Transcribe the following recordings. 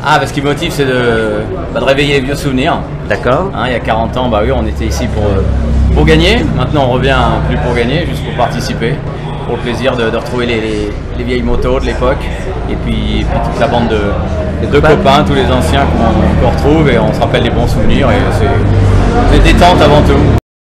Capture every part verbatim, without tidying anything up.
Ah, bah, ce qui me motive, c'est de, bah, de réveiller les vieux souvenirs. D'accord. Hein, il y a quarante ans, bah oui, on était ici pour, euh, pour gagner. Maintenant, on revient plus pour gagner, juste pour participer. Pour le plaisir de, de retrouver les, les, les vieilles motos de l'époque. Et puis, et puis toute la bande de, de copains. copains, tous les anciens qu'on qu'on retrouve. Et on se rappelle des bons souvenirs. Et c'est détente avant tout.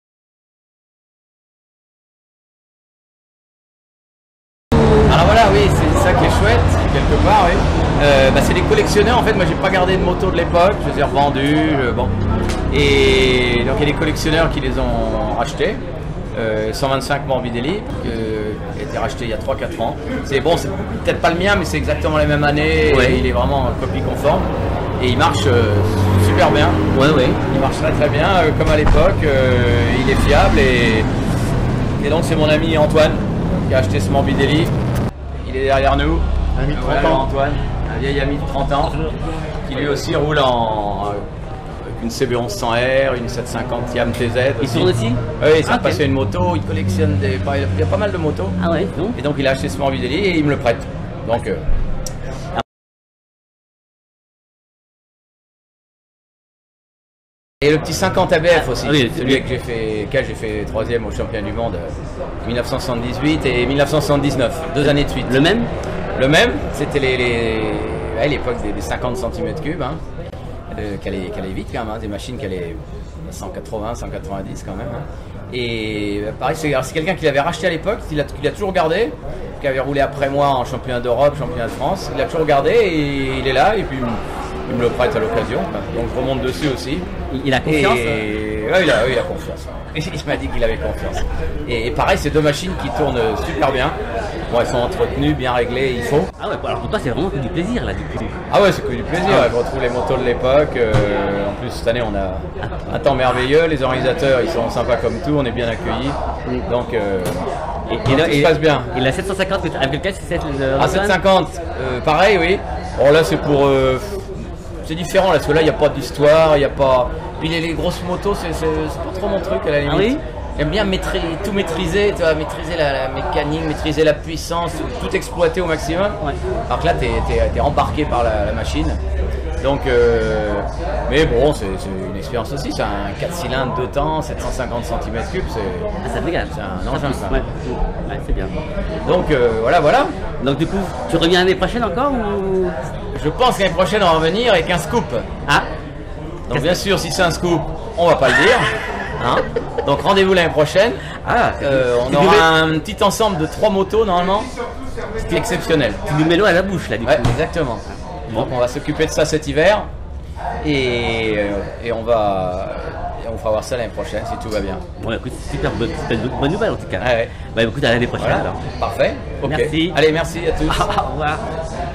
Alors voilà, oui, c'est ça qui est chouette, quelque part, oui. Euh, bah, c'est des collectionneurs, en fait, moi j'ai pas gardé de motos de l'époque, je les ai revendus, euh, bon. Et donc il y a des collectionneurs qui les ont rachetés. Euh, cent vingt-cinq Morbidelli, qui a été racheté il y a trois quatre ans. C'est bon, c'est peut-être pas le mien, mais c'est exactement la même année, ouais. Il est vraiment copie conforme. Et il marche euh, super bien. Ouais, ouais. Il marche très très bien, euh, comme à l'époque, euh, il est fiable. Et, et donc c'est mon ami Antoine qui a acheté ce Morbidelli. Il est derrière nous. Ami de trente voilà, ans. Antoine, un vieil ami de trente ans, qui lui aussi roule en, avec une C B onze cent R, une sept cent cinquante Yam T Z. Il tourne aussi? Oui, il s'est ah, passé okay. une moto, il collectionne des. Il y a pas mal de motos. Ah ouais, donc. Et donc il a acheté ce Morbidelli et il me le prête. Donc. Euh, Et le petit cinquante A B F aussi, ah, oui, celui que j'ai fait, que j'ai fait troisième au championnat du monde mille neuf cent soixante-dix-huit et mille neuf cent soixante-dix-neuf, deux années de suite. Le même? Le même, c'était les, les, ouais, l'époque des, des cinquante centimètres cubes, hein, euh, qui allaient, qui allaient vite quand même, hein, des machines qui allaient cent quatre-vingts, cent quatre-vingt-dix quand même. Hein. Et pareil, c'est, c'est quelqu'un qui l'avait racheté à l'époque, qui a, a toujours gardé, qui avait roulé après moi en championnat d'Europe, championnat de France, il a toujours gardé et il est là et puis il me le prête à l'occasion, donc je remonte dessus aussi. Il a confiance et... hein. ouais, il, a, oui, il a confiance. Il m'a dit qu'il avait confiance. Et, et pareil, c'est deux machines qui tournent super bien. Bon, elles sont entretenues, bien réglées, il faut. Ah ouais, alors pour toi, c'est vraiment que du plaisir là, du coup. Ah ouais, c'est que du plaisir. Ah ouais. Je retrouve les motos de l'époque. Euh, en plus, cette année, on a un temps merveilleux. Les organisateurs, ils sont sympas comme tout. On est bien accueillis. Donc, euh, et, et là, tout se passe bien. Et la sept cent cinquante, avec lequel c'est cette euh, Ah, sept cent cinquante, euh, pareil, oui. Bon, là, c'est pour. Euh, c'est différent, là, parce que là, il n'y a pas d'histoire, il n'y a pas. Puis les, les grosses motos, c'est, c'est, c'est pas trop mon truc à la limite. Ah oui. J'aime bien maîtriser, tout maîtriser, tu vois, maîtriser la, la mécanique, maîtriser la puissance, tout exploiter au maximum. Ouais. Alors que là, tu es embarqué par la, la machine. Donc, euh, mais bon, c'est une expérience aussi. C'est un quatre cylindres, deux temps, sept cent cinquante centimètres cubes. C'est ah, ça dégage. C'est un engin, ça. Ouais, ouais c'est bien. Donc, euh, voilà, voilà. Donc, du coup, tu reviens l'année prochaine encore ou... Je pense que l'année prochaine, on va revenir avec un scoop. Ah. Donc, bien sûr, si c'est un scoop, on va pas le dire. Hein, donc rendez-vous l'année prochaine. Ah, euh, on aura un petit ensemble de trois motos normalement, ce qui est exceptionnel. Tu nous mets l'eau à la bouche là du ouais, coup. Exactement. Bon. Donc on va s'occuper de ça cet hiver et, et on va et on fera voir ça l'année prochaine si tout va bien. Bon écoute, super bonne, bonne nouvelle en tout cas. Ouais, ouais. Bah écoute, à l'année prochaine voilà. alors. Parfait. Okay. Merci. Allez, merci à tous. Au revoir.